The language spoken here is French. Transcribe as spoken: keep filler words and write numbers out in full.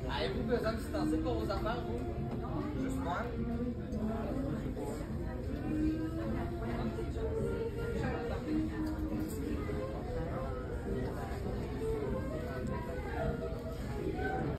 Avez-vous besoin d'ustensiles pour vos affaires, vous? Juste moi?